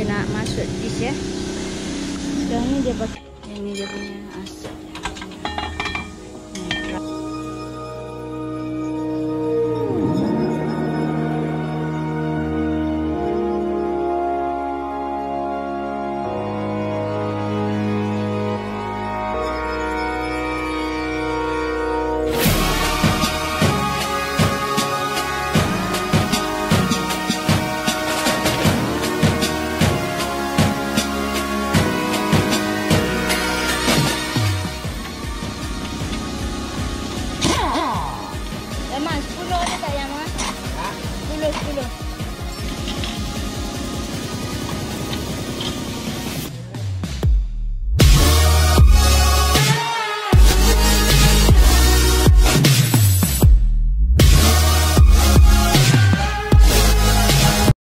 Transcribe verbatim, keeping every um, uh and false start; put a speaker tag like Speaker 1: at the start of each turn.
Speaker 1: nak masuk dish ya. Sekarang ni dia pakai, ini dia punya asap.